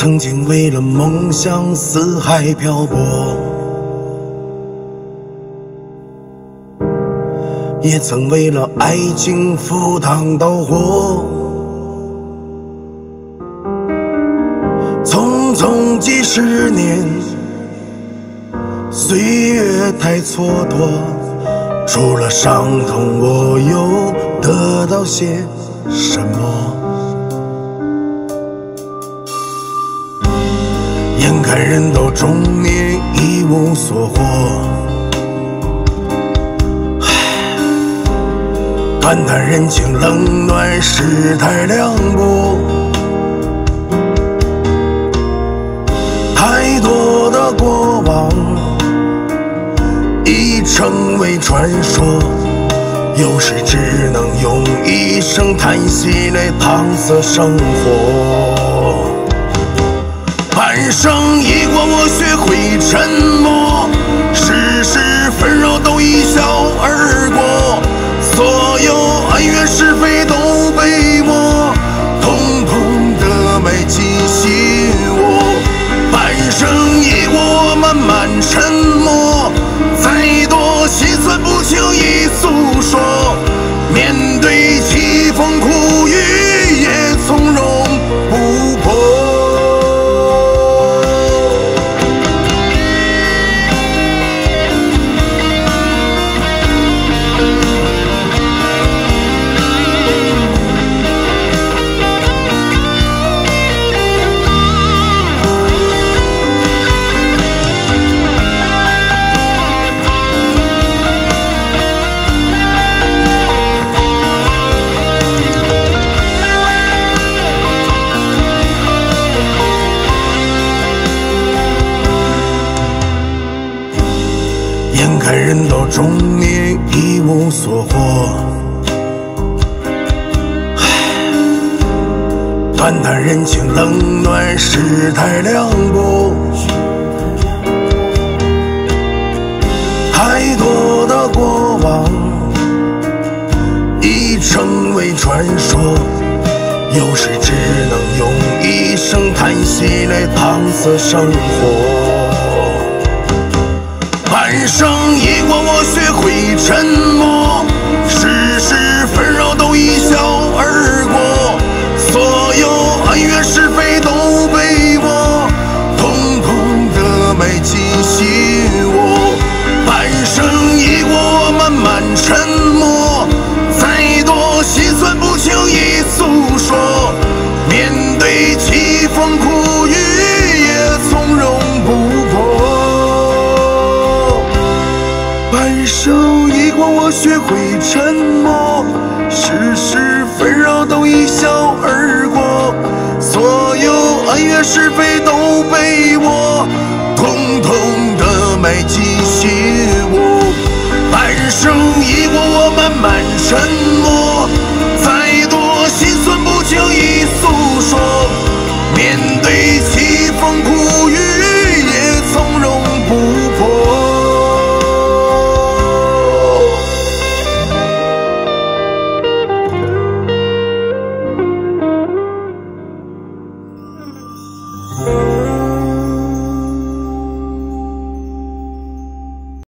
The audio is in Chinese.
曾经为了梦想四海漂泊，也曾为了爱情赴汤蹈火。匆匆几十年，岁月太蹉跎，除了伤痛，我又得到些什么？眼看人到中年，一无所获，感叹人情冷暖，世态凉薄。太多的过往已成为传说，有时只能用一声叹息来搪塞生活。半生已过，我学会沉默，世事纷扰都一笑而过，所有恩怨是非都被我统统的埋进心窝。半生已过，我慢慢沉默，再多心酸不轻易诉说，面对凄风苦雨也从容不迫。眼看人到中年，一无所获，感叹人情冷暖，世态凉薄。太多的过往已成为传说，有时只能用一声叹息来搪塞生活。半生已过，我学会沉默，世事纷扰都一笑而过，所有恩怨是非都被我统统的埋进心窝。半生已过，我慢慢沉默，再多心酸不轻易诉说，面对凄风苦雨也从容不迫。半生已过，我学会沉默，世事纷扰都一笑而过，所有恩怨是非都被我统统的埋进心窝。半生已过，我慢慢沉默，再多心酸不轻易诉说，面对凄风苦雨也从容不迫。